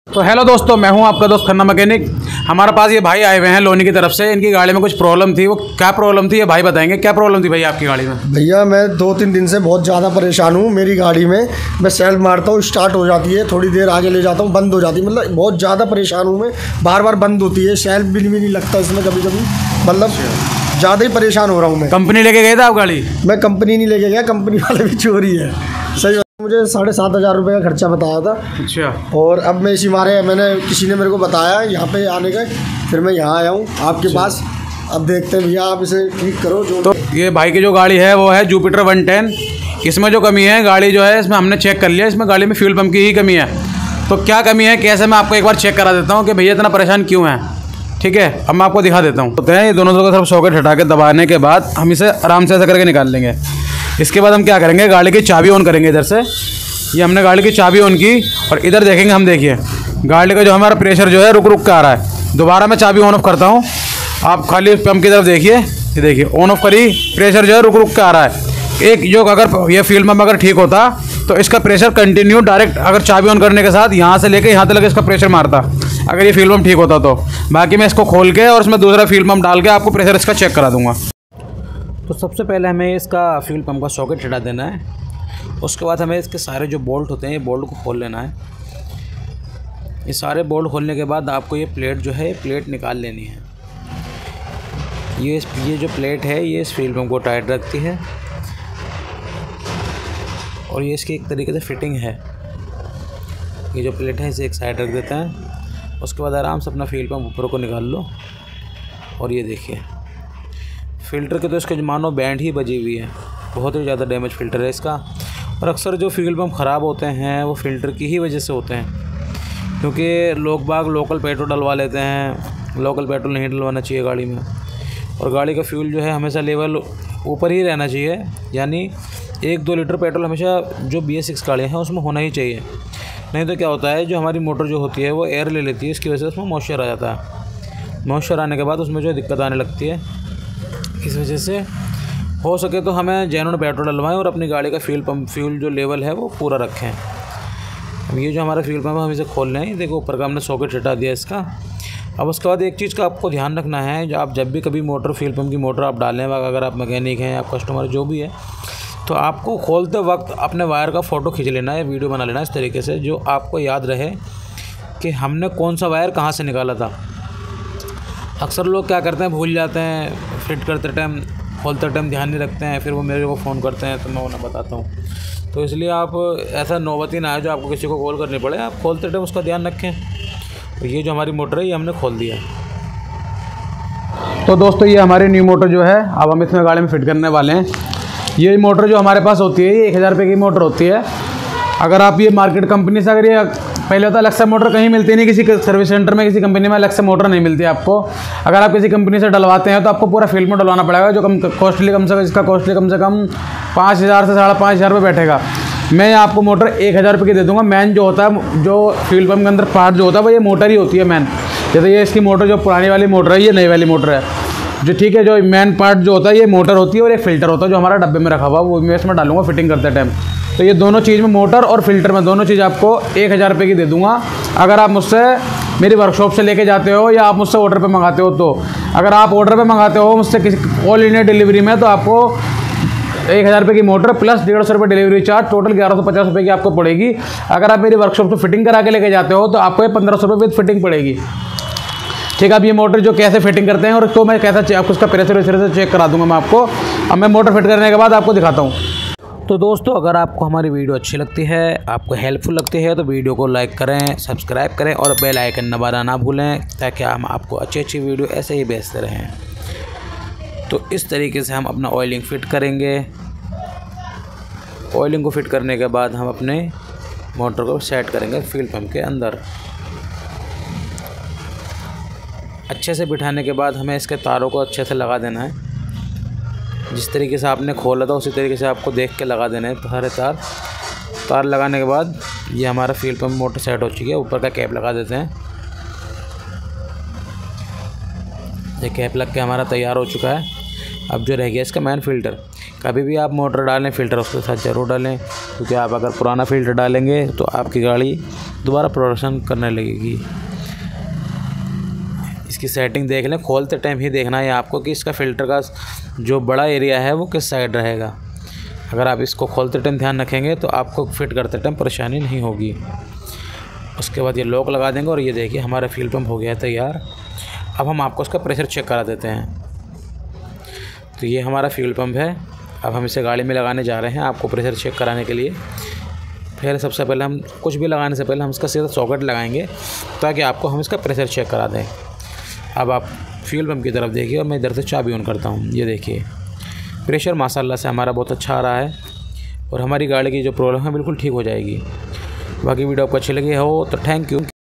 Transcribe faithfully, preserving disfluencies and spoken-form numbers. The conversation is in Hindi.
तो हेलो दोस्तों, मैं हूं आपका दोस्त खन्ना मैकेनिक। हमारे पास ये भाई आए हुए हैं लोनी की तरफ से। इनकी गाड़ी में कुछ प्रॉब्लम थी। वो क्या प्रॉब्लम थी ये भाई बताएंगे। क्या प्रॉब्लम थी भाई आपकी गाड़ी में? भैया मैं दो तीन दिन से बहुत ज़्यादा परेशान हूँ। मेरी गाड़ी में मैं सेल्फ मारता हूँ, स्टार्ट हो जाती है, थोड़ी देर आगे ले जाता हूँ, बंद हो जाती है। मतलब बहुत ज़्यादा परेशान हूँ मैं, बार बार बंद होती है। सेल्फ भी नहीं लगता इसमें कभी कभी, मतलब ज़्यादा ही परेशान हो रहा हूँ मैं। कंपनी लेके गए थे आप गाड़ी? मैं कंपनी नहीं लेके गया, कंपनी वाले भी चोरी है। सही, मुझे साढ़े सात हज़ार रुपये का खर्चा बताया था। अच्छा। और अब मैं इसी मारे मैंने किसी ने मेरे को बताया यहाँ पे आने का, फिर मैं यहाँ आया हूँ आपके पास। अब देखते हैं भैया, आप इसे ठीक करो जो। तो ये भाई की जो गाड़ी है वो है जुपिटर वन टेन। इसमें जो कमी है गाड़ी जो है, इसमें हमने चेक कर लिया, इसमें गाड़ी में फ्यूल पम्प की ही कमी है। तो क्या कमी है कैसे, मैं आपको एक बार चेक करा देता हूँ कि भैया इतना परेशान क्यों है। ठीक है, अब मैं आपको दिखा देता हूँ। तो ये दोनों तरफ सब सॉकेट हटा के दबाने के बाद हम इसे आराम से ऐसा करके निकाल लेंगे। इसके बाद हम क्या करेंगे, गाड़ी की चाबी ऑन करेंगे इधर से। ये हमने गाड़ी की चाबी ऑन की और इधर देखेंगे हम। देखिए गाड़ी का जो हमारा प्रेशर जो है रुक रुक के आ रहा है। दोबारा मैं चाबी ऑन ऑफ करता हूँ, आप खाली पंप की तरफ देखिए। ये देखिए ऑन ऑफ करी, प्रेशर जो है रुक रुक के आ रहा है। एक जो अगर ये फ्यूल पंप अगर ठीक होता तो इसका प्रेशर कंटिन्यू डायरेक्ट, अगर चाबी ऑन करने के साथ यहाँ से लेके यहाँ तक इसका प्रेशर मारता, अगर ये फ्यूल पंप ठीक होता तो। बाकी मैं इसको खोल के और इसमें दूसरा फ्यूल पंप डाल के आपको प्रेशर इसका चेक करा दूँगा। तो सबसे पहले हमें इसका फ्यूल पंप का सॉकेट हटा देना है। उसके बाद हमें इसके सारे जो बोल्ट होते हैं, ये बोल्ट को खोल लेना है। ये सारे बोल्ट खोलने के बाद आपको ये प्लेट जो है, ये प्लेट निकाल लेनी है। ये ये जो प्लेट है ये इस फ्यूल पंप को टाइट रखती है और ये इसकी एक तरीके से फिटिंग है। ये जो प्लेट है इसे एक साइड रख देते हैं। उसके बाद आराम से अपना फ्यूल पंप ऊपर को निकाल लो और ये देखिए फ़िल्टर के तो इसके मानो बैंड ही बजी हुई है। बहुत ही ज़्यादा डैमेज फ़िल्टर है इसका। और अक्सर जो फ्यूल पंप ख़राब होते हैं वो फ़िल्टर की ही वजह से होते हैं, क्योंकि लोग बाग लोकल पेट्रोल डलवा लेते हैं। लोकल पेट्रोल नहीं डलवाना चाहिए गाड़ी में। और गाड़ी का फ्यूल जो है हमेशा लेवल ऊपर ही रहना चाहिए, यानी एक दो लीटर पेट्रोल हमेशा जो बी एस सिक्स गाड़ियाँ हैं उसमें होना ही चाहिए। नहीं तो क्या होता है, जो हमारी मोटर जो होती है वो एयर ले लेती है, इसकी वजह से उसमें मॉइस्चर आ जाता है। मॉइस्चर आने के बाद उसमें जो दिक्कत आने लगती है। इस वजह से हो सके तो हमें जेन्युइन पेट्रोल डलवाएं और अपनी गाड़ी का फ्यूल पंप फ्यूल जो लेवल है वो पूरा रखें। अब ये जो हमारा फ्यूल पंप है हम इसे खोल लें। देखो ऊपर का हमने सॉकेट हटा दिया इसका। अब उसके बाद एक चीज़ का आपको ध्यान रखना है, जो आप जब भी कभी मोटर फ्यूल पंप की मोटर आप डालें, अगर आप मैकेनिक हैं, आप कस्टमर जो भी है, तो आपको खोलते वक्त अपने वायर का फ़ोटो खींच लेना है, वीडियो बना लेना इस तरीके से, जो आपको याद रहे कि हमने कौन सा वायर कहाँ से निकाला था। अक्सर लोग क्या करते हैं, भूल जाते हैं, फिट करते टाइम खोलते टाइम ध्यान नहीं रखते हैं, फिर वो मेरे को फ़ोन करते हैं तो मैं उन्हें बताता हूँ। तो इसलिए आप ऐसा नौबत ही ना आए जो आपको किसी को कॉल करनी पड़े। आप खोलते टाइम उसका ध्यान रखें। तो ये जो हमारी मोटर है ये हमने खोल दिया है। तो दोस्तों ये हमारी न्यू मोटर जो है अब हम इसमें गाड़ी में फिट करने वाले हैं। ये मोटर जो हमारे पास होती है ये एक हज़ार रुपये की मोटर होती है। अगर आप ये मार्केट कंपनी से, अगर ये पहले होता अलग से मोटर कहीं मिलती नहीं, किसी सर्विस सेंटर में किसी कंपनी में अलग से मोटर नहीं मिलती आपको। अगर आप किसी कंपनी से डलवाते हैं तो आपको पूरा फील्ड में डलवाना पड़ेगा, जो कम कॉस्टली कम से कम इसका कॉस्टली कम से कम पाँच हज़ार से साढ़े पाँच हज़ार रुपये बैठेगा। मैं आपको मोटर एक हज़ार रुपये की दे दूँगा। मैन जो होता है, जो फ्यूल पंप के अंदर पार्ट जो होता है वो ये मोटर ही होती है मैन। जैसे ये इसकी मोटर जो पुरानी वाली मोटर है, ये नई वाली मोटर है जो, ठीक है। जो मैन पार्ट जो होता है ये मोटर होती है और एक फ़िल्टर होता है जो हमारा डब्बे में रखा हुआ, वो मैं इसमें डालूंगा फिटिंग करते टाइम। तो ये दोनों चीज़ में, मोटर और फिल्टर में दोनों चीज़ आपको एक हज़ार रुपये की दे दूंगा। अगर आप मुझसे मेरी वर्कशॉप से लेके जाते हो या आप मुझसे ऑर्डर पे मंगाते हो, तो अगर आप ऑर्डर पे मंगाते हो मुझसे किसी ऑल इंडिया डिलीवरी में, तो आपको एक हज़ार रुपये की मोटर प्लस डेढ़ सौ रुपये डिलीवरी चार्ज, टोटल ग्यारह सौ पचास रुपये की आपको पड़ेगी। अगर आप मेरी वर्कशॉप से फिटिंग करा के लेके जाते हो तो आपको ये पंद्रह सौ रुपये विद फिटिंग पड़ेगी। ठीक है। अब ये मोटर जो कैसे फिटिंग करते हैं और तो मैं कैसा आपको उसका प्रेशर वैशर से चेक करा दूंगा मैं आपको। अब मैं मोटर फिट करने के बाद आपको दिखाता हूँ। तो दोस्तों अगर आपको हमारी वीडियो अच्छी लगती है, आपको हेल्पफुल लगती है, तो वीडियो को लाइक करें, सब्सक्राइब करें और बेल आइकन दबाना ना भूलें, ताकि हम आपको अच्छी अच्छी वीडियो ऐसे ही भेजते रहें। तो इस तरीके से हम अपना ऑयलिंग फिट करेंगे। ऑयलिंग को फिट करने के बाद हम अपने मोटर को सेट करेंगे फ्यूल पंप के अंदर। अच्छे से बिठाने के बाद हमें इसके तारों को अच्छे से लगा देना है। जिस तरीके से आपने खोला था उसी तरीके से आपको देख के लगा देना है सारे तार। तार लगाने के बाद ये हमारा फ्यूल पंप मोटर सेट हो चुकी है। ऊपर का कैप लगा देते हैं। ये कैप लग के हमारा तैयार हो चुका है। अब जो रह गया इसका मैन फ़िल्टर। कभी भी आप मोटर डालें फ़िल्टर उसके साथ ज़रूर डालें, क्योंकि आप अगर पुराना फ़िल्टर डालेंगे तो आपकी गाड़ी दोबारा प्रोडक्शन करने लगेगी। इसकी सेटिंग देख लें, खोलते टाइम ही देखना है आपको कि इसका फ़िल्टर का जो बड़ा एरिया है वो किस साइड रहेगा। अगर आप इसको खोलते टाइम ध्यान रखेंगे तो आपको फिट करते टाइम परेशानी नहीं होगी। उसके बाद ये लॉक लगा देंगे और ये देखिए हमारा फ्यूल पंप हो गया है तैयार। अब हम आपको उसका प्रेशर चेक करा देते हैं। तो ये हमारा फ्यूल पंप है। अब हम इसे गाड़ी में लगाने जा रहे हैं आपको प्रेशर चेक कराने के लिए। फिर सबसे पहले हम कुछ भी लगाने से पहले हम इसका सीधा सॉकेट लगाएंगे ताकि आपको हम इसका प्रेशर चेक करा दें। अब आप फ्यूल पंप की तरफ देखिए और मैं इधर से चाबी ऑन करता हूँ। ये देखिए प्रेशर माशाल्लाह से हमारा बहुत अच्छा आ रहा है और हमारी गाड़ी की जो प्रॉब्लम है बिल्कुल ठीक हो जाएगी। बाकी वीडियो आपको अच्छी लगी हो तो थैंक यू।